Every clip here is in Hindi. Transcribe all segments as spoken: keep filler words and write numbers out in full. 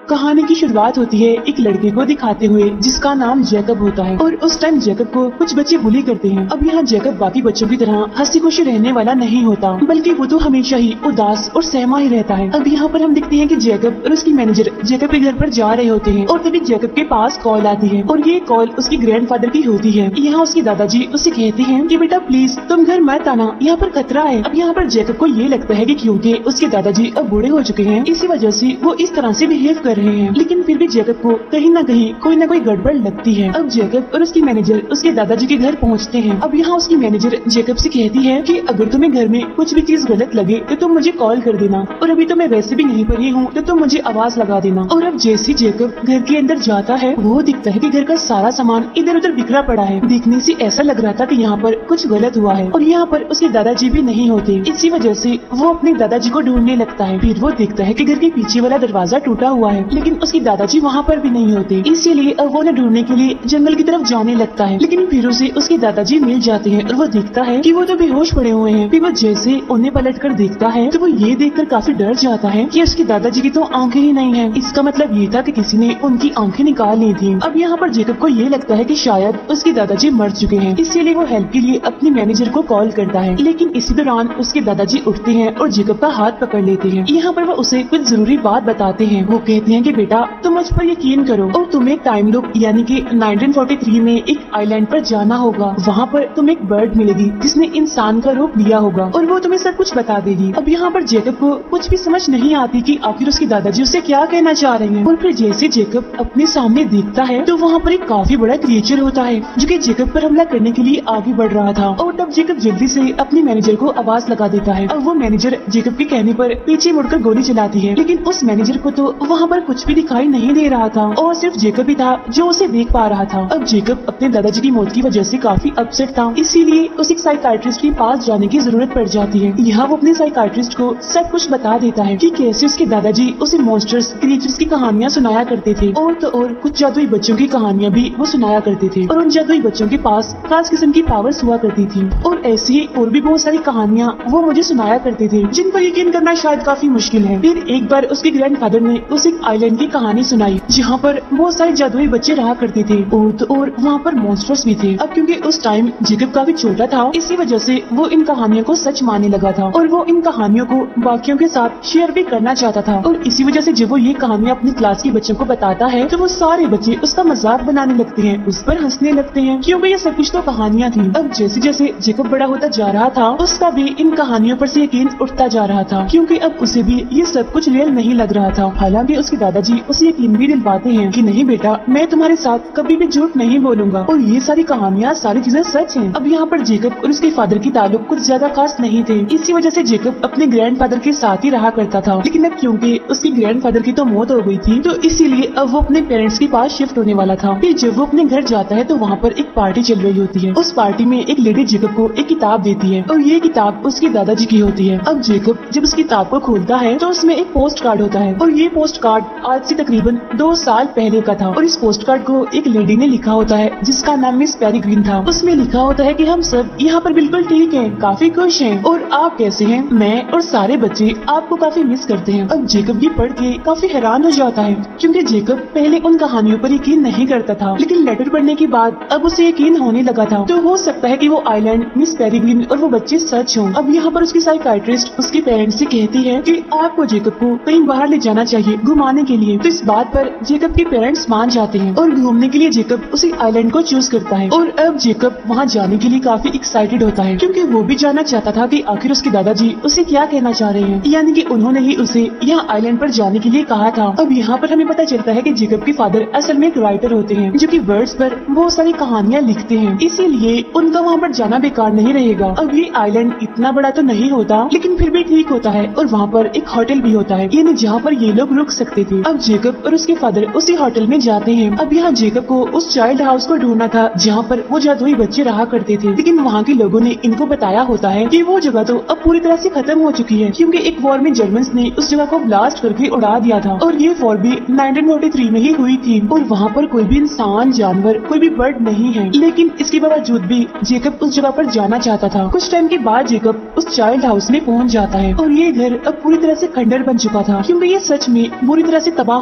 कहानी की शुरुआत होती है एक लड़के को दिखाते हुए जिसका नाम जैकब होता है और उस टाइम जैकब को कुछ बच्चे बुली करते हैं। अब यहाँ जैकब बाकी बच्चों की तरह हंसी खुशी रहने वाला नहीं होता, बल्कि वो तो हमेशा ही उदास और सहमा ही रहता है। अब यहाँ पर हम देखते हैं कि जैकब और उसकी मैनेजर जैकब के घर पर जा रहे होते हैं और तभी जैकब के पास कॉल आती है और ये कॉल उसकी ग्रैंडफादर की होती है। यहाँ उसके दादाजी उसे कहते हैं कि बेटा प्लीज तुम घर मत आना, यहाँ पर खतरा है। अब यहाँ पर जैकब को ये लगता है कि क्योंकि उसके दादाजी अब बूढ़े हो चुके हैं इसी वजह से वो इस तरह से बिहेव कर रहे हैं, लेकिन फिर भी जैकब को कहीं ना कहीं कोई ना कोई गड़बड़ लगती है। अब जैकब और उसकी मैनेजर उसके दादाजी के घर पहुँचते हैं। अब यहाँ उसकी मैनेजर जैकब से कहती है कि अगर तुम्हें घर में कुछ भी चीज गलत लगे तो तुम मुझे कॉल कर देना, और अभी तो मैं वैसे भी नहीं पर ही हूँ तो तुम मुझे आवाज लगा देना। और अब जैसे जैकब घर के अंदर जाता है वो दिखता है कि घर का सारा सामान इधर उधर बिखरा पड़ा है। देखने से ऐसा लग रहा था कि यहाँ पर कुछ गलत हुआ है और यहाँ पर उसके दादाजी भी नहीं होते। इसी वजह से वो अपने दादाजी को ढूंढने लगता है। फिर वो देखता है कि घर के पीछे वाला दरवाजा टूटा हुआ है, लेकिन उसके दादाजी वहाँ पर भी नहीं होते। इसीलिए अब वो उन्हें ढूंढने के लिए जंगल की तरफ जाने लगता है, लेकिन फिर उसे उसके दादाजी मिल जाते हैं और वो देखता है कि वो तो बेहोश पड़े हुए हैं। फिर वो जैसे उन्हें पलट कर देखता है तो वो ये देखकर काफी डर जाता है कि उसके दादाजी की तो आंखें ही नहीं है। इसका मतलब ये था कि किसी ने उनकी आंखें निकाल ली थी। अब यहाँ पर जैकब को ये लगता है कि शायद उसके दादाजी मर चुके हैं, इसीलिए वो हेल्प के लिए अपनी मैनेजर को कॉल करता है। लेकिन इसी दौरान उसके दादाजी उठते हैं और जैकब का हाथ पकड़ लेते हैं। यहाँ पर वो उसे कुछ जरूरी बात बताते हैं। वो कहते हैं कि बेटा तुम मुझ पर यकीन करो और तुम्हें एक टाइम लूप यानी कि नाइनटीन फोर्टी थ्री में एक आइलैंड पर जाना होगा। वहाँ पर तुम्हें एक बर्ड मिलेगी जिसने इंसान का रूप लिया होगा और वो तुम्हें सब कुछ बता देगी। अब यहाँ पर जैकब को कुछ भी समझ नहीं आती कि आखिर उसके दादाजी उसे क्या कहना चाह रहे हैं। और फिर जैसे जैकब अपने सामने देखता है तो वहाँ पर एक काफी बड़ा क्रिएचर होता है जो कि जैकब पर हमला करने के लिए आगे बढ़ रहा था। और तब जैकब जल्दी से अपनी मैनेजर को आवाज लगा देता है। अब वो मैनेजर जैकब के कहने पर पीछे मुड़कर गोली चलाती है, लेकिन उस मैनेजर को तो वहाँ पर कुछ भी दिखाई नहीं दे रहा था और सिर्फ जैकब ही था जो उसे देख पा रहा था। अब जैकब अपने दादाजी की मौत की वजह से काफी अपसेट था, इसीलिए उसे एक साइकाइट्रिस्ट के पास जाने की जरूरत पड़ जाती है। यहाँ वो अपने साइकाइट्रिस्ट को सब कुछ बता देता है कि कैसे उसके दादाजी उसे मॉन्स्टर्स क्रिएचर्स की कहानियाँ सुनाया करते थे और तो और कुछ जादुई बच्चों की कहानियाँ भी वो सुनाया करते थे और उन जादुई बच्चों के पास खास किस्म की पावर्स हुआ करती थी। और ऐसी ही और भी बहुत सारी कहानियाँ वो मुझे सुनाया करते थे जिन पर यकीन करना शायद काफी मुश्किल है। फिर एक बार उसके ग्रैंडफादर ने उसे एक आइलैंड की कहानी सुनाई जहाँ पर बहुत सारे जादुई बच्चे रहा करते थे और तो और वहाँ पर मॉन्स्टर्स भी थे। अब क्योंकि उस टाइम जैकब काफी छोटा था इसी वजह से वो इन कहानियों को सच मानने लगा था और वो इन कहानियों को बाकियों के साथ शेयर भी करना चाहता था। और इसी वजह से जब वो ये कहानियाँ अपनी क्लास के बच्चों को बताता है तो वो सारे बच्चे उसका मजाक बनाने लगते हैं, उस पर हंसने लगते हैं क्योंकि ये सब कुछ तो कहानियाँ थी। अब जैसे जैसे जैकब बड़ा होता जा रहा था उसका भी इन कहानियों पर से यकीन उठता जा रहा था क्योंकि अब उसे भी ये सब कुछ रियल नहीं लग रहा था। हालांकि उसके दादाजी उसे यकीन भी दिलवाते हैं कि नहीं बेटा मैं तुम्हारे साथ कभी भी झूठ नहीं बोलूंगा और ये सारी कहानियाँ सारी चीजें सच हैं। अब यहाँ पर जैकब और उसके फादर की ताल्लुक कुछ ज्यादा खास नहीं थे, इसी वजह से जैकब अपने ग्रैंडफादर के साथ ही रहा करता था। लेकिन अब क्योंकि उसके ग्रैंडफादर की तो मौत हो गई थी तो इसीलिए अब वो अपने पेरेंट्स के पास शिफ्ट होने वाला था। फिर जब वो अपने घर जाता है तो वहाँ पर एक पार्टी चल रही होती है। उस पार्टी में एक लेडी जैकब को एक किताब देती है और ये किताब उसके दादाजी की होती है। अब जैकब जब उस किताब को खोलता है तो उसमें एक पोस्ट कार्ड होता है और ये पोस्ट कार्ड आज से तकरीबन दो साल पहले का था और इस पोस्ट कार्ड को एक लेडी ने लिखा होता है जिसका नाम मिस पेरिग्रीन था। उसमें लिखा होता है कि हम सब यहाँ पर बिल्कुल ठीक हैं, काफी खुश हैं और आप कैसे हैं? मैं और सारे बच्चे आपको काफी मिस करते हैं। अब जैकब ये पढ़ के काफी हैरान हो जाता है क्योंकि जैकब पहले उन कहानियों पर यकीन नहीं करता था, लेकिन लेटर पढ़ने के बाद अब उसे यकीन होने लगा था। तो हो सकता है कि वो आइलैंड, मिस पेरिग्रीन और वो बच्चे सच हों। अब यहाँ पर उसकी साइकाइट्रिस्ट उसके पेरेंट्स से कहती है कि आपको जैकब को कहीं बाहर ले जाना चाहिए घुमाने के लिए। तो इस बात पर जैकब के पेरेंट्स मान जाते हैं और घूमने के लिए जैकब उसी आइलैंड को चूज करता है। और अब जैकब वहाँ जाने के लिए काफी एक्साइटेड होता है क्योंकि वो भी जानना चाहता था कि आखिर उसके दादाजी उसे क्या कहना चाह रहे हैं, यानी कि उन्होंने ही उसे यहाँ आइलैंड पर जाने के लिए कहा था। अब यहाँ पर हमें पता चलता है कि जैकब के फादर असल में एक राइटर होते हैं जो कि बर्ड्स पर बहुत सारी कहानियाँ लिखते हैं, इसीलिए उनका वहाँ पर जाना बेकार नहीं रहेगा। अब ये आइलैंड इतना बड़ा तो नहीं होता लेकिन फिर भी ठीक होता है और वहाँ पर एक होटल भी होता है यानी जहाँ पर ये लोग रुक सकते थे। अब जैकब और उसके फादर उसी होटल में जाते हैं। अब यहाँ जैकब को उस चाइल्ड हाउस को ढूंढना था जहाँ पर वो जादुई बच्चे रहा करते थे, लेकिन वहाँ के लोगों ने इनको बताया होता है कि वो जगह तो अब पूरी तरह से खत्म हो चुकी है क्योंकि एक वॉर में जर्मन्स ने उस जगह को ब्लास्ट करके उड़ा दिया था और ये वॉर भी नाइनटीन फोर्टी थ्री में ही हुई थी और वहाँ पर कोई भी इंसान, जानवर, कोई भी बर्ड नहीं है। लेकिन इसके बावजूद भी जैकब उस जगह पर जाना चाहता था। कुछ टाइम के बाद जैकब उस चाइल्ड हाउस में पहुँच जाता है और ये घर अब पूरी तरह से खंडर बन चुका था क्योंकि ये सच में बुरी तरह से तबाह हो चुका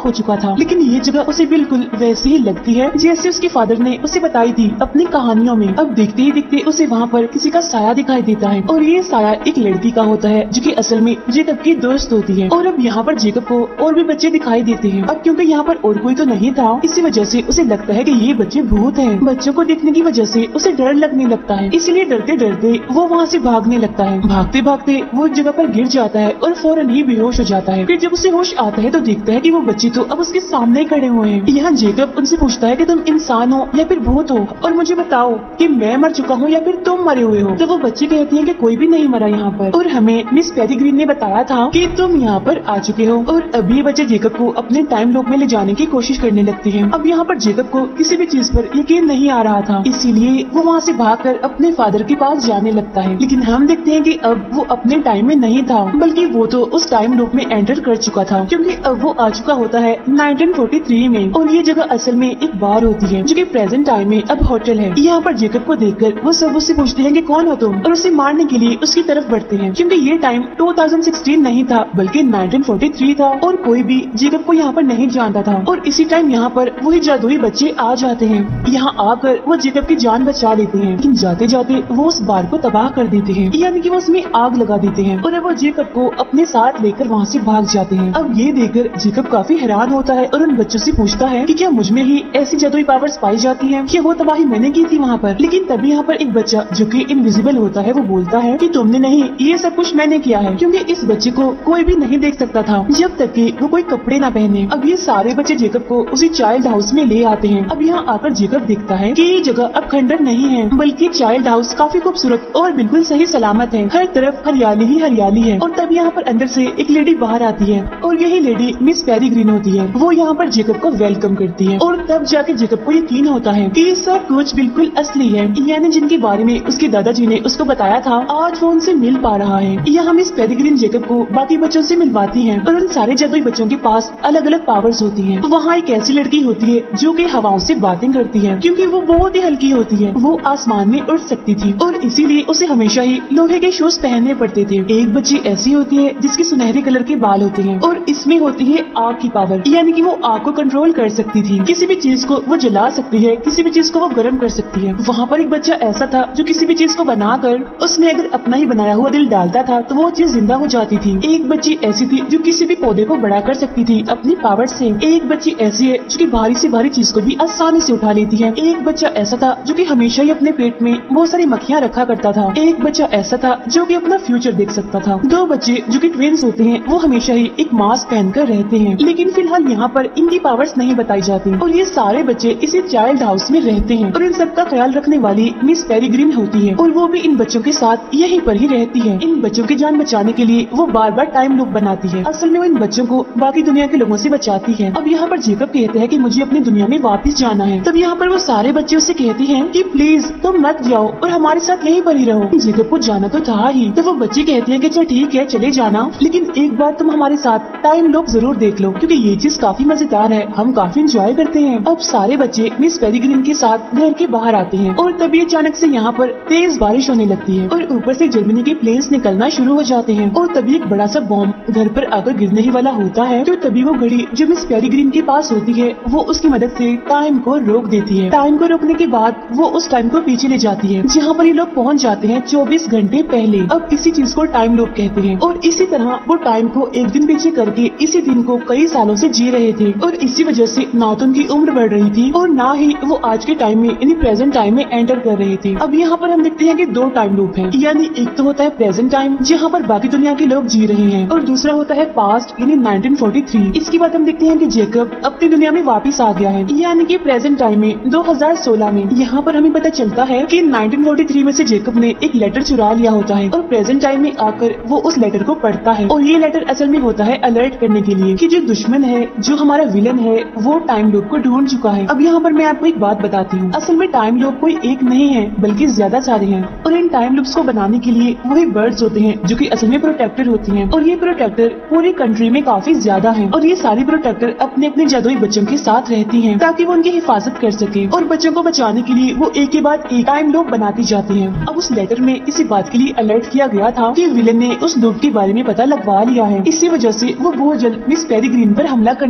था, लेकिन ये जगह उसे बिल्कुल वैसी ही लगती है जैसे उसके फादर ने उसे बताई थी अपनी कहानियों में। अब देखते ही देखते उसे वहाँ पर किसी का साया दिखाई देता है और ये साया एक लड़की का होता है जो कि असल में जेकब की दोस्त होती है। और अब यहाँ पर जेकब को और भी बच्चे दिखाई देते हैं। अब क्योंकि यहाँ पर और कोई तो नहीं था, इसी वजह से उसे लगता है कि ये बच्चे भूत हैं। बच्चों को देखने की वजह से उसे डर लगने लगता है, इसलिए डरते डरते वो वहाँ से भागने लगता है। भागते भागते वो जगह पर गिर जाता है और फौरन ही बेहोश हो जाता है। फिर जब उसे होश आता है तो देखता है कि वो बच्चे तो अब उसके सामने खड़े हुए हैं। यहाँ जेकब उनसे पूछता है कि तुम इंसान हो या फिर भूत हो, और मुझे बताओ कि मैं मर चुका हूँ या फिर तुम मरे हुए हो। तो वो बच्चे कहती हैं कि कोई भी नहीं मरा यहाँ पर, और हमें मिस पेरीग्रीन ने बताया था कि तुम यहाँ पर आ चुके हो। और अभी बच्चे जेकब को अपने टाइम लूप में ले जाने की कोशिश करने लगते हैं। अब यहाँ पर जेकब को किसी भी चीज पर यकीन नहीं आ रहा था, इसीलिए वो वहाँ से भागकर अपने फादर के पास जाने लगता है। लेकिन हम देखते हैं कि अब वो अपने टाइम में नहीं था, बल्कि वो तो उस टाइम लूप में एंटर कर चुका था, क्योंकि अब वो आ चुका होता है नाइनटीन फोर्टी थ्री में। और ये जगह असल में एक बार होती है जो कि प्रेजेंट टाइम में अब होटल है। यहाँ पर जेकब को देखकर वो सब उससे पूछते हैं कि कौन हो तुम, और उसे मारने के लिए उसकी तरफ बढ़ते हैं, क्योंकि ये टाइम टू थाउजेंड सिक्सटीन नहीं था बल्कि नाइनटीन फोर्टी थ्री था, और कोई भी जेकब को यहाँ पर नहीं जानता था। और इसी टाइम यहाँ पर वही जादुई बच्चे आ जाते हैं। यहाँ आकर वो जेकब की जान बचा लेते हैं, लेकिन जाते जाते वो उस बार को तबाह कर देते हैं, यानी कि वो उसमें आग लगा देते हैं, और अब वो जेकब को अपने साथ लेकर वहाँ से भाग जाते हैं। अब ये देखकर जेकब काफी हैरान होता है और उन बच्चों से पूछता है कि क्या मुझ में ही ऐसी जादुई पावर्स पाई जाती हैं कि वो तबाही मैंने की थी वहाँ पर। लेकिन तभी यहाँ पर एक बच्चा जो कि इनविजिबल होता है वो बोलता है कि तुमने नहीं, ये सब कुछ मैंने किया है, क्योंकि इस बच्चे को कोई भी नहीं देख सकता था जब तक कि वो कोई कपड़े ना पहने। अब ये सारे बच्चे जेकब को उसी चाइल्ड हाउस में ले आते हैं। अब यहाँ आकर जेकब देखता है कि ये जगह अब खंडर नहीं है, बल्कि चाइल्ड हाउस काफी खूबसूरत और बिल्कुल सही सलामत है। हर तरफ हरियाली ही हरियाली है। और तब यहाँ पर अंदर से एक लेडी बाहर आती है, और यही लेडी मिस पेरीग्रीन होती है। वो यहाँ पर जेकब को वेलकम करती है, और तब जाके जेकब को यकीन होता है कि सब कुछ बिल्कुल असली है, यानी जिनके बारे में उसके दादाजी ने उसको बताया था, आज वो उनसे मिल पा रहा है। यहाँ मिस पेरीग्रीन जेकब को बाकी बच्चों से मिलवाती है, और उन सारे जादुई बच्चों के पास अलग अलग पावर्स होती हैं। वहाँ एक ऐसी लड़की होती है जो कि हवाओं से बातें करती है, क्योंकि वो बहुत ही हल्की होती है। वो आसमान में उड़ सकती थी, और इसीलिए उसे हमेशा ही लोहे के शूज पहनने पड़ते थे। एक बच्ची ऐसी होती है जिसके सुनहरे कलर के बाल होते हैं, और इसमें होती है आग की पावर, यानी कि वो आग को कंट्रोल कर सकती थी। किसी भी चीज को वो जला सकती है, किसी भी चीज को वो गर्म कर सकती है। वहाँ पर एक बच्चा ऐसा था जो किसी भी चीज को बनाकर उसमें अगर अपना ही बनाया हुआ दिल डालता था तो वो चीज जिंदा हो जाती थी। एक बच्ची ऐसी थी जो किसी भी पौधे को बड़ा कर सकती थी अपनी पावर से। एक बच्ची ऐसी है जो कि भारी से भारी चीज को भी आसानी से उठा लेती है। एक बच्चा ऐसा था जो कि हमेशा ही अपने पेट में बहुत सारी मक्खियाँ रखा करता था। एक बच्चा ऐसा था जो कि अपना फ्यूचर देख सकता था। दो बच्चे जो कि ट्विंस होते हैं वो हमेशा ही एक मास्क पहनकर रहते हैं, लेकिन फिलहाल यहाँ पर इनकी पावर्स नहीं बताई जाती। और ये सारे बच्चे इसी चाइल्ड हाउस में रहते हैं, और इन सबका ख्याल रखने वाली मिस पेरीग्रीन होती है, और वो भी इन बच्चों के साथ यहीं पर ही रहती है। इन बच्चों की जान बचाने के लिए वो बार बार टाइम लूप बनाती है। असल में वो इन बच्चों को बाकी दुनिया के लोगों से बचाती है। अब यहाँ पर जेकब कहते हैं कि मुझे अपनी दुनिया में वापस जाना है। तब यहाँ पर वो सारे बच्चे उससे कहते हैं कि प्लीज तुम मत जाओ और हमारे साथ यहीं पर ही रहो। जेकब को जाना तो था ही, तो वो बच्चे कहते हैं कि चल ठीक है चले जाना, लेकिन एक बार तुम हमारे साथ टाइम लूप जरूर देख लो, क्योंकि ये चीज काफी मजेदार है, हम काफी इंजॉय करते हैं। अब सारे बच्चे मिस पेरीग्रीन के साथ घर के बाहर आते हैं, और तभी अचानक से यहाँ पर तेज बारिश होने लगती है, और ऊपर से जर्मनी के प्लेन्स निकलना शुरू हो जाते हैं। और तभी एक बड़ा सा बॉम्ब घर पर आकर गिरने ही वाला होता है। तो तभी वो घड़ी जो मिस पेरीग्रीन के पास होती है वो उसकी मदद से टाइम को रोक देती है। टाइम को रोकने के बाद वो उस टाइम को पीछे ले जाती है, जहाँ पर ये लोग पहुँच जाते हैं चौबीस घंटे पहले। अब इसी चीज को टाइम लूप कहते हैं, और इसी तरह वो टाइम को एक दिन पीछे करके इसी दिन को कई सालों से जी रहे थे, और इसी वजह से ना तो उनकी उम्र बढ़ रही थी और ना ही वो आज के टाइम में यानी प्रेजेंट टाइम में एंटर कर रहे थे। अब यहाँ पर हम देखते हैं कि दो टाइम लूप हैं, यानी एक तो होता है प्रेजेंट टाइम जहाँ पर बाकी दुनिया के लोग जी रहे हैं, और दूसरा होता है पास्ट यानी नाइनटीन फोर्टी थ्री। इसके बाद हम देखते हैं कि जेकब अपनी दुनिया में वापस आ गया है, यानी कि प्रेजेंट टाइम में दो हज़ार सोलह में। यहाँ पर हमें पता चलता है कि नाइनटीन फोर्टी थ्री में से जेकब ने एक लेटर चुरा लिया होता है, और प्रेजेंट टाइम में आकर वो उस लेटर को पढ़ता है, और ये लेटर असल में होता है अलर्ट करने के लिए कि जो दुश्मन है, जो हमारा विलन है, वो टाइम लूप को ढूंढ चुका है। अब यहाँ पर मैं आपको एक बात बताती हूँ, असल में टाइम लूप कोई एक नहीं है बल्कि ज्यादा सारे हैं, और इन टाइम लूप्स को बनाने के लिए वही बर्ड्स होते हैं जो कि असल में प्रोटेक्टर होती हैं, और ये प्रोटेक्टर पूरी कंट्री में काफी ज्यादा हैं, और ये सारी प्रोटेक्टर अपने अपने जादुई बच्चों के साथ रहती हैं ताकि वो उनकी हिफाजत कर सके, और बच्चों को बचाने के लिए वो एक के बाद एक टाइम लूप बनाती जाती हैं। अब उस लेटर में इसी बात के लिए अलर्ट किया गया था कि विलन ने उस लूप के बारे में पता लगवा लिया है, इसी वजह से वो बहुत जल्द मिस पेरीग्रीन पर हमला करने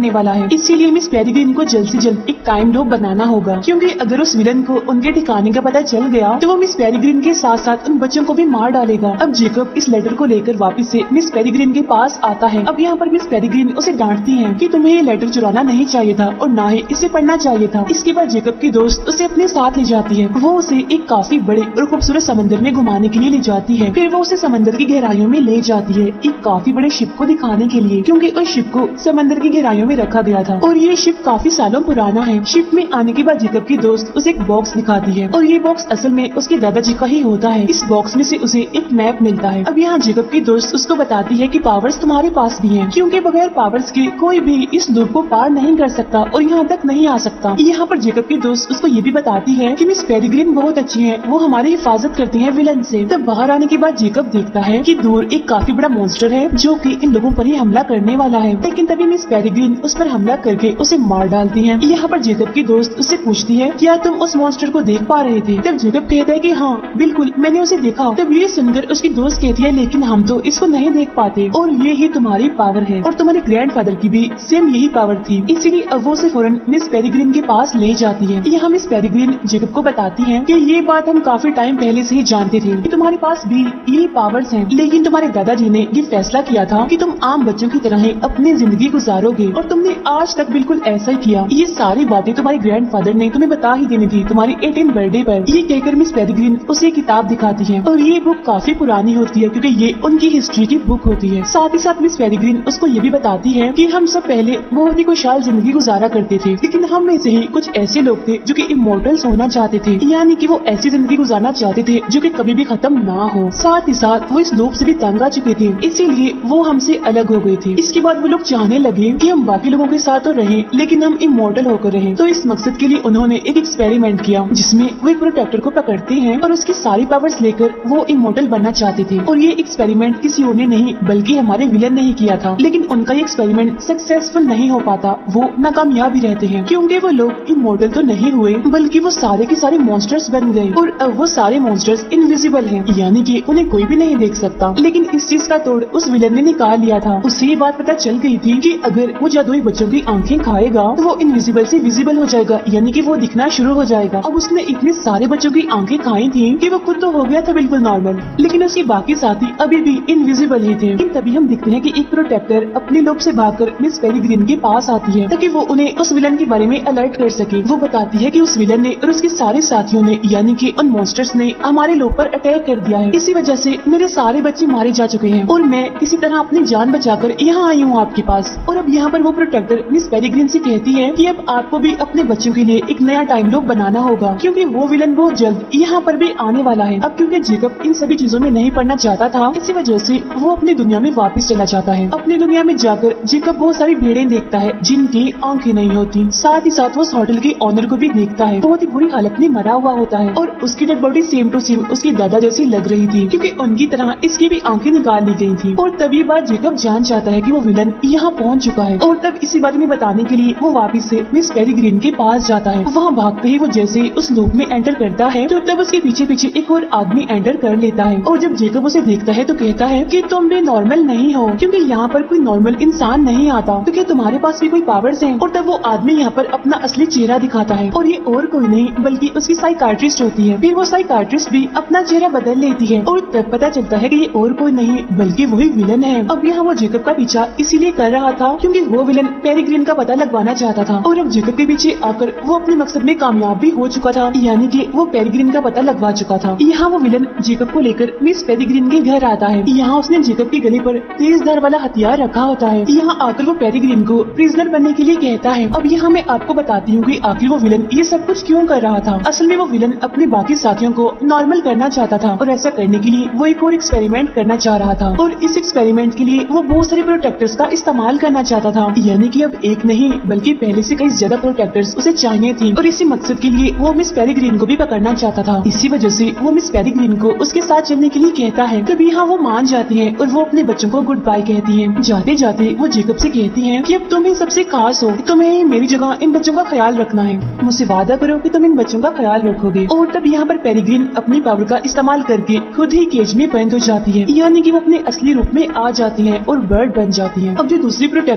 करने वाला है। इसीलिए मिस पेरिग्रीन को जल्द से जल्द एक टाइम लूप बनाना होगा, क्योंकि अगर उस विलन को उनके ठिकाने का पता चल गया तो वो मिस पेरिग्रीन के साथ साथ उन बच्चों को भी मार डालेगा। अब जेकब इस लेटर को लेकर वापस से मिस पेरिग्रीन के पास आता है। अब यहाँ पर मिस पेरिग्रीन उसे डांटती है कि तुम्हें ये लेटर चुराना नहीं चाहिए था और ना ही इसे पढ़ना चाहिए था। इसके बाद जेकब की दोस्त उसे अपने साथ ले जाती है। वो उसे एक काफी बड़े और खूबसूरत समंदर में घुमाने के लिए ले जाती है। फिर वो उसे समंदर की गहराइयों में ले जाती है एक काफी बड़े शिप को दिखाने के लिए, क्योंकि उस शिप को समंदर की गहराइयों में रखा गया था और ये शिप काफी सालों पुराना है। शिप में आने के बाद जेकब की दोस्त उसे एक बॉक्स दिखाती है और ये बॉक्स असल में उसके दादाजी का ही होता है। इस बॉक्स में से उसे एक मैप मिलता है। अब यहाँ जेकब की दोस्त उसको बताती है कि पावर्स तुम्हारे पास भी हैं, क्योंकि बगैर पावर्स के कोई भी इस लूप को पार नहीं कर सकता और यहाँ तक नहीं आ सकता। यहाँ पर जेकब की दोस्त उसको ये भी बताती है कि मिस पेरिग्रीन बहुत अच्छी है, वो हमारी हिफाजत करती है विलन से। तब बाहर आने के बाद जेकब देखता है कि दूर एक काफी बड़ा मॉन्स्टर है जो कि इन लोगों पर ही हमला करने वाला है, लेकिन तभी मिस पेरिग्रीन उस पर हमला करके उसे मार डालती है। यहाँ पर जेकब की दोस्त उससे पूछती है क्या तुम उस मॉन्स्टर को देख पा रहे थे? तब जेकब कहता है कि हाँ बिल्कुल मैंने उसे देखा। तब ये सुनकर उसकी दोस्त कहती है लेकिन हम तो इसको नहीं देख पाते और ये ही तुम्हारी पावर है और तुम्हारे ग्रैंडफादर की भी सेम यही पावर थी, इसीलिए अब वो उसे फौरन मिस पेरिग्रीन के पास ले जाती है। यहाँ मिस पेरिग्रीन जेकब को बताती है कि ये बात हम काफी टाइम पहले से ही जानते थे कि तुम्हारे पास भी यही पावर्स हैं, लेकिन तुम्हारे दादाजी ने ये फैसला किया था कि तुम आम बच्चों की तरह ही अपनी जिंदगी गुजारोगे और तुमने आज तक बिल्कुल ऐसा ही किया। ये सारी बातें तुम्हारे ग्रैंडफादर ने तुम्हें बता ही देनी थी तुम्हारी एटीन बर्थडे पर। ये कहकर मिस पेरिग्रीन उसे किताब दिखाती है और ये बुक काफी पुरानी होती है क्योंकि ये उनकी हिस्ट्री की बुक होती है। साथ ही साथ मिस पेरिग्रीन उसको ये भी बताती है कि हम सब पहले बहुत ही खुशहाल जिंदगी गुजारा करते थे, लेकिन हम में से ही कुछ ऐसे लोग थे जो कि इमोर्टल्स होना चाहते थे, यानी कि वो ऐसी जिंदगी गुजारना चाहते थे जो कि कभी भी खत्म ना हो। साथ ही साथ वो इस लूप से भी तंग आ चुके थे, इसीलिए वो हमसे अलग हो गए थे। इसके बाद वो लोग चाहने लगे कि हम बाकी लोगों के साथ तो रहें लेकिन हम इमोर्टल होकर रहें। तो इस मकसद के लिए उन्होंने एक एक्सपेरिमेंट किया जिसमें वो एक प्रोटेक्टर को पकड़ते हैं और उसकी सारी पावर्स लेकर वो इमोर्टल बनना चाहते थे। और ये एक्सपेरिमेंट किसी और ने नहीं बल्कि हमारे विलन ने ही किया था, लेकिन उनका ये एक्सपेरिमेंट सक्सेसफुल नहीं हो पाता, वो नाकामयाब भी रहते हैं क्योंकि वो लोग इमोर्टल तो नहीं हुए बल्कि वो सारे के सारे मॉन्स्टर्स बन गए और अब वो सारे मॉन्स्टर्स इनविजिबल हैं, यानी कि उन्हें कोई भी नहीं देख सकता। लेकिन इस चीज का तोड़ उस विलन ने निकाल लिया था। उसे ये बात पता चल गई थी कि अगर वो जादुई बच्चों की आंखें खाएगा तो वो इनविजिबल से विजिबल हो जाएगा, यानी कि वो दिखना शुरू हो जाएगा। अब उसने इतने सारे बच्चों की आंखें खाई थी कि वो खुद तो हो गया था बिल्कुल नॉर्मल, लेकिन उसके बाकी साथी अभी भी इनविजिबल ही थे। लेकिन तभी हम दिखते हैं कि एक प्रोटेक्टर अपने लोग से भागकर मिस पेरिग्रीन के पास आती है ताकि वो उन्हें उस विलन के बारे में अलर्ट कर सके। वो बताती है कि उस विलन ने और उसके सारे साथियों ने यानी कि उन मॉन्स्टर्स ने हमारे लोग पर अटैक कर दिया है, इसी वजह से मेरे सारे बच्चे मारे जा चुके हैं और मैं किसी तरह अपनी जान बचाकर यहाँ आई हूँ आपके पास। और अब यहाँ पर वो प्रोटेक्टर मिस पेरिग्रीन से कहती है कि अब आपको भी अपने बच्चों के लिए एक नया टाइम लूप बनाना होगा क्योंकि वो विलन बहुत जल्द यहाँ पर भी आने वाला है। अब क्योंकि जेकब इन सभी चीजों में नहीं पड़ना चाहता था, इसी वजह से वो अपनी दुनिया में वापस चला जाता है। अपनी दुनिया में जाकर जेकब बहुत सारी भेड़ें देखता है जिनकी आंखें नहीं होती। साथ ही साथ वो उस होटल के ऑनर को भी देखता है, बहुत ही बुरी हालत में मरा हुआ होता है और उसकी dead body same to same उसकी दादा जैसी लग रही थी क्योंकि उनकी तरह इसकी भी आंखें निकाल ली गई थी। और तभी बात जेकब जान जाता है कि वो विलन यहाँ पहुँच चुका है और तब इसी बारे में बताने के लिए वो वापस से मिस पेरिग्रीन के पास जाता है। वहाँ भागते ही वो जैसे उस लूप में एंटर करता है तो तब उसके पीछे पीछे एक और आदमी एंटर कर लेता है और जब जेकब उसे देखता है तो कहता है कि तुम भी नॉर्मल नहीं हो क्योंकि यहाँ पर कोई नॉर्मल इंसान नहीं आता क्योंकि तुम्हारे पास भी कोई पावर्स हैं। और तब वो आदमी यहाँ पर अपना असली चेहरा दिखाता है और ये और कोई नहीं बल्कि उसकी साइकाट्रिस्ट होती है। फिर वो साइकाट्रिस्ट भी अपना चेहरा बदल लेती है और तब पता चलता है कि ये और कोई नहीं बल्कि वही विलन है। अब यहाँ वो जेकब का पीछा इसीलिए कर रहा था क्योंकि वो विलन पेरिग्रीन का पता लगवाना चाहता था और अब जेकब के पीछे आकर वो अपने मकसद में कामयाब भी हो चुका था, यानी कि वो पेरिग्रीन का पता लगवा चुका था। यहाँ वो विलन जेकब को लेकर मिस पेरिग्रीन के घर आता है। यहाँ उसने जेकब के गले पर तेज धार वाला हथियार रखा होता है। यहाँ आकर वो पेरिग्रीन को प्रिजनर बनने के लिए कहता है। अब यहाँ मैं आपको बताती हूँ कि आखिर वो विलन ये सब कुछ क्यों कर रहा था। असल में वो विलन अपने बाकी साथियों को नॉर्मल करना चाहता था और ऐसा करने के लिए वो एक और एक्सपेरिमेंट करना चाह रहा था और इस एक्सपेरिमेंट के लिए वो बहुत सारे प्रोटेक्टर्स का इस्तेमाल करना चाहता था, यानी कि अब एक नहीं बल्कि पहले से कई ज्यादा प्रोटेक्टर्स उसे चाहिए थी और इसी मकसद के लिए वो मिस पेरिग्रीन को भी पकड़ना चाहता था। इसी वजह से वो मिस पेरिग्रीन को उसके साथ चलने के लिए कहता है। तभी यहाँ वो मान जाती है और वो अपने बच्चों को गुड बाय कहती है। जाते जाते वो जेकब से कहती है कि अब तुम ही सबसे खास हो, तुम्हें मेरी जगह इन बच्चों का ख्याल रखना है, मुझसे वादा करो कि तुम इन बच्चों का ख्याल रखोगे। और तब यहाँ पर पेरिग्रीन अपनी पावर का इस्तेमाल करके खुद ही केज में बंद हो जाती है, यानी कि वो अपने असली रूप में आ जाती है और बर्ड बन जाती है। अब जो दूसरी प्रोटेक्टर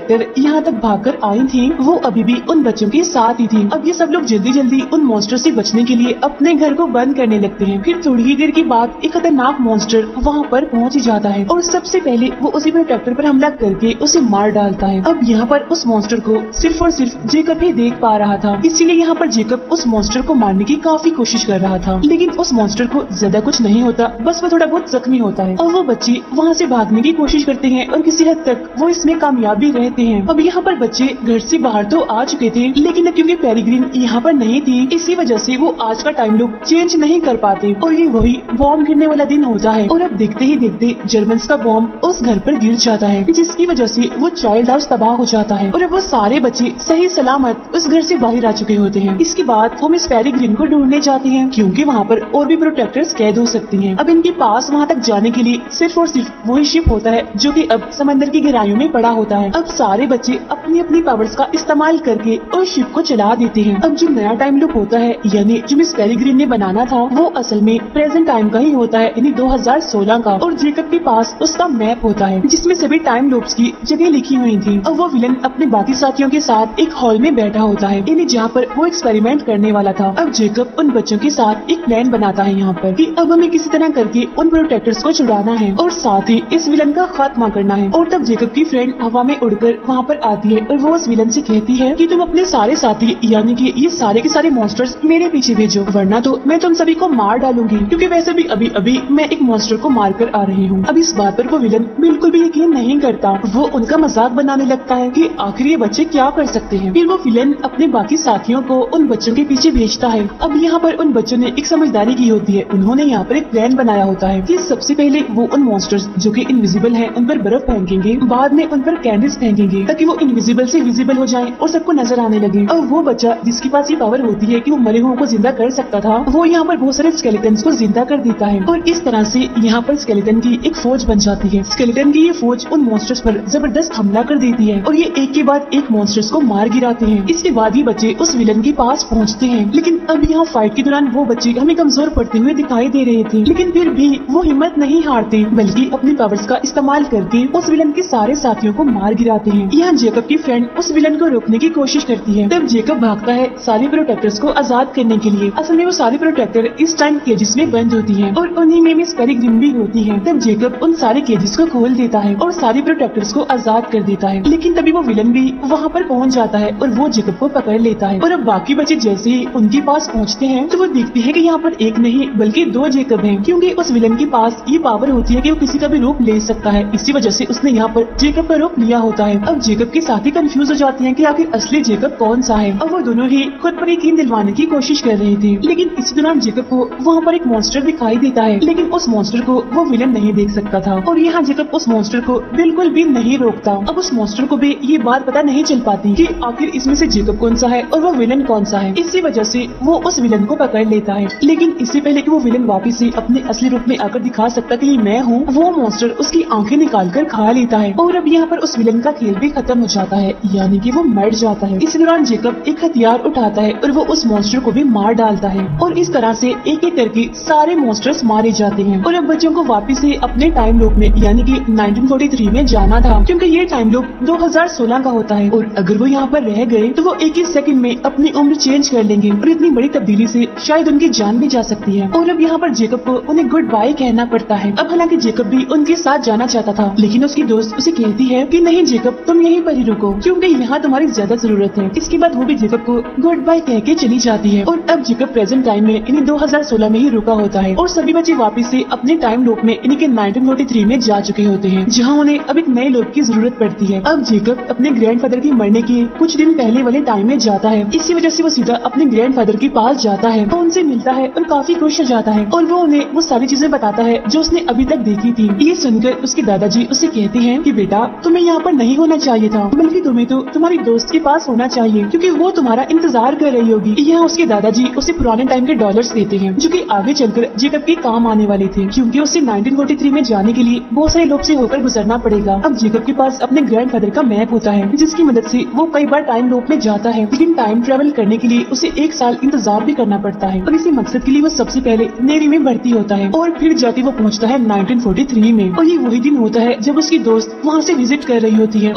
यहाँ तक भागकर आई थी वो अभी भी उन बच्चों के साथ ही थी। अब ये सब लोग जल्दी जल्दी उन मॉन्स्टर से बचने के लिए अपने घर को बंद करने लगते हैं। फिर थोड़ी ही देर के बाद एक खतरनाक मॉन्स्टर वहाँ पर पहुँच ही जाता है और सबसे पहले वो उसी प्रोटेक्टर पर हमला करके उसे मार डालता है। अब यहाँ पर उस मॉन्स्टर को सिर्फ और सिर्फ जेकब ही देख पा रहा था, इसीलिए यहाँ पर जेकब उस मॉन्स्टर को मारने की काफी कोशिश कर रहा था, लेकिन उस मॉन्स्टर को ज्यादा कुछ नहीं होता, बस वो थोड़ा बहुत जख्मी होता है और वो बच्चे वहाँ से भागने की कोशिश करते हैं और किसी हद तक वो इसमें कामयाब भी रहते हैं। अब यहाँ पर बच्चे घर से बाहर तो आ चुके थे, लेकिन अब क्योंकि पेरिग्रिन यहाँ पर नहीं थी, इसी वजह से वो आज का टाइम लूप चेंज नहीं कर पाते और ये वही बॉम्ब गिरने वाला दिन होता है। और अब देखते ही देखते जर्मन्स का बॉम्ब उस घर पर गिर जाता है, जिसकी वजह से वो चाइल्ड हाउस तबाह हो जाता है और अब वो सारे बच्चे सही सलामत उस घर से बाहर आ चुके होते हैं। इसके बाद वो मिस पेरिग्रिन को ढूंढने जाते हैं, क्योंकि वहाँ पर और भी प्रोटेक्टर्स कैद हो सकती हैं। अब इनके पास वहाँ तक जाने के लिए सिर्फ और सिर्फ वही शिप होता है जो कि अब समंदर की गहराइयों में पड़ा होता है। अब सारे बच्चे अपनी अपनी पावर्स का इस्तेमाल करके उस शिप को चला देते हैं। अब जो नया टाइम लूप होता है, यानी जो मिस पेरिग्रिन ने बनाना था, वो असल में प्रेजेंट टाइम का ही होता है, यानी दो हज़ार सोलह का। और जेकब के पास उसका मैप होता है जिसमें सभी टाइम लूप्स की जगह लिखी हुई थी। अब वो विलन अपने बाकी साथियों के साथ एक हॉल में बैठा होता है, यानी जहाँ पर वो एक्सपेरिमेंट करने वाला था। अब जेकब उन बच्चों के साथ एक प्लान बनाता है यहाँ पर कि अब हमें किसी तरह करके उन प्रोटेक्टर्स को छुड़ाना है और साथ ही इस विलन का खात्मा करना है। और तब जेकब की फ्रेंड हवा में उड़कर वहाँ पर आती है और वो उस विलन से कहती है कि तुम अपने सारे साथी यानी कि ये सारे के सारे मॉन्स्टर्स मेरे पीछे भेजो, वरना तो मैं तुम सभी को मार डालूंगी, क्योंकि वैसे भी अभी अभी मैं एक मॉन्स्टर को मार कर आ रही हूँ। अब इस बात पर वो विलन बिल्कुल भी यकीन नहीं करता, वो उनका मजाक बनाने लगता है कि आखिर ये बच्चे क्या कर सकते हैं। फिर वो विलन अपने बाकी साथियों को उन बच्चों के पीछे भेजता है। अब यहाँ पर उन बच्चों ने एक समझदारी की होती है, उन्होंने यहाँ पर एक प्लान बनाया होता है कि सबसे पहले वो उन मॉन्स्टर्स जो कि इनविजिबल हैं उन पर बर्फ फेंकेंगे, बाद में उन पर कैंडल्स फेंकेंगे ताकि वो इनविजिबल से विजिबल हो जाएं और सबको नजर आने लगे। और वो बच्चा जिसके पास ये पावर होती है कि वो मरे हुओं को जिंदा कर सकता था, वो यहाँ पर बहुत सारे स्केलेटन्स को जिंदा कर देता है और इस तरह से यहाँ पर स्केलेटन की एक फौज बन जाती है। स्केलेटन की ये फौज उन मॉन्स्टर्स पर जबरदस्त हमला कर देती है और ये एक के बाद एक मॉन्स्टर्स को मार गिराते हैं। इसके बाद ये बच्चे उस विलन के पास पहुँचते हैं, लेकिन अब यहाँ फाइट के दौरान वो बच्चे हमें कमजोर पड़ते हुए दिखाई दे रहे थे, लेकिन फिर भी वो हिम्मत नहीं हारते, बल्कि अपनी पावर्स का इस्तेमाल करके उस विलन के सारे साथियों को मार गिराते हैं। यहाँ जेकब की फ्रेंड उस विलन को रोकने की कोशिश करती है, तब जेकब भागता है सारे प्रोटेक्टर्स को आजाद करने के लिए। असल में वो सारे प्रोटेक्टर इस टाइम केजेस में बंद होती हैं और उन्हीं में मिस पेरिग्रिन भी होती है। तब जेकब उन सारे केजेस को खोल देता है और सारे प्रोटेक्टर्स को आजाद कर देता है, लेकिन तभी वो विलन भी वहाँ पर पहुँच जाता है और वो जेकब को पकड़ लेता है। और अब बाकी बच्चे जैसे ही उनके पास पहुँचते हैं तो वो देखते हैं कि यहाँ पर एक नहीं बल्कि दो जेकब हैं, क्योंकि उस विलन के पास ये पावर होती है कि वो किसी का भी रूप ले सकता है। इसी वजह से उसने यहाँ पर जेकब का रूप लिया होता है। अब जेकब के साथी कंफ्यूज हो जाते हैं कि आखिर असली जेकब कौन सा है। अब वो दोनों ही खुद पर यकीन दिलवाने की कोशिश कर रहे थे, लेकिन इसी दौरान जेकब को वहाँ पर एक मॉन्स्टर दिखाई देता है, लेकिन उस मॉन्स्टर को वो विलन नहीं देख सकता था और यहाँ जेकब उस मॉन्स्टर को बिल्कुल भी नहीं रोकता। अब उस मॉन्स्टर को भी ये बात पता नहीं चल पाती कि आखिर इसमें से जेकब कौन सा है और वो विलन कौन सा है। इसी वजह से वो उस विलन को पकड़ लेता है, लेकिन इससे पहले कि वो विलन वापिस से अपने असली रूप में आकर दिखा सकता कि मैं हूँ, वो मॉन्स्टर उसकी आंखें निकाल कर खा लेता है और अब यहाँ पर उस विलन का खेल भी खत्म हो जाता है, यानी कि वो मर जाता है। इसी दौरान जेकब एक हथियार उठाता है और वो उस मॉन्स्टर को भी मार डालता है और इस तरह से एक एक करके सारे मॉन्स्टर्स मारे जाते हैं। और अब बच्चों को वापस से अपने टाइम लूप में यानी कि नाइनटीन फोर्टी थ्री में जाना था, क्योंकि ये टाइम लूप दो हज़ार सोलह का होता है और अगर वो यहाँ पर रह गए तो वो एक ही सेकंड में अपनी उम्र चेंज कर लेंगे और इतनी बड़ी तब्दीली से शायद उनकी जान भी जा सकती है। और अब यहाँ पर जेकब को उन्हें गुड बाय कहना पड़ता है। अब हालांकि जेकब भी उनके साथ जाना चाहता था, लेकिन उसकी दोस्त उसे कहती है कि नहीं जेकब, तुम यहीं पर ही रुको, क्योंकि यहाँ तुम्हारी ज्यादा जरूरत है। इसके बाद वो भी जेकब को गुड बाय कह के चली जाती है और अब जेकब प्रेजेंट टाइम में इन्हीं दो हज़ार सोलह में ही रुका होता है और सभी बच्चे वापस से अपने टाइम लूप में इन्हीं के नाइनटीन फोर्टी थ्री में जा चुके होते हैं, जहाँ उन्हें अब एक नए लूप की जरूरत पड़ती है। अब जेकब अपने ग्रैंडफादर की मरने के कुछ दिन पहले वाले टाइम में जाता है, इसी वजह से वो सीधा अपने ग्रैंडफादर के पास जाता है, वो उनसे मिलता है और काफी खुश हो जाता है और वो उन्हें वो सारी चीजें बताता है जो उसने अभी तक देखी थी। ये सुनकर उसके दादाजी उससे कहते हैं कि बेटा, तुम्हें यहाँ पर नहीं होना चाहिए था, बल्कि तुम्हें तो तुम्हारी दोस्त के पास होना चाहिए, क्योंकि वो तुम्हारा इंतजार कर रही होगी। यहाँ उसके दादाजी उसे पुराने टाइम के डॉलर्स देते हैं जो कि आगे चलकर जेकब के काम आने वाले थे, क्योंकि उसे नाइनटीन फोर्टी थ्री में जाने के लिए बहुत सारे लोग से होकर गुजरना पड़ेगा। अब जेकब के पास अपने ग्रैंडफादर का मैप होता है, जिसकी मदद से वो कई बार टाइम लूप में जाता है, लेकिन टाइम ट्रेवल करने के लिए उसे एक साल इंतजार भी करना पड़ता है और इसी मकसद के लिए वो सबसे पहले नेवी में भर्ती होता है और फिर जाके वो पहुंचता है नाइनटीन फोर्टी थ्री में। और ये वही दिन होता है जब उसकी दोस्त वहाँ से विजिट कर रही होती है और अब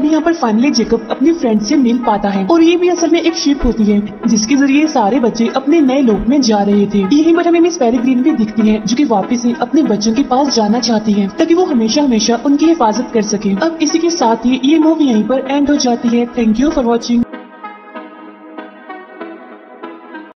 यहाँ पर फाइनली जेकब अपनी फ्रेंड से मिल पाता है और ये भी असल में एक शिप होती है जिसके जरिए सारे बच्चे अपने नए लोक में जा रहे थे। यहीं पर हमें मिस पेरेग्रीन भी दिखती है जो कि वापस से अपने बच्चों के पास जाना चाहती है ताकि वो हमेशा हमेशा उनकी हिफाजत कर सके। अब इसी के साथ ही ये मूवी यहीं पर एंड हो जाती है। Thank you for watching.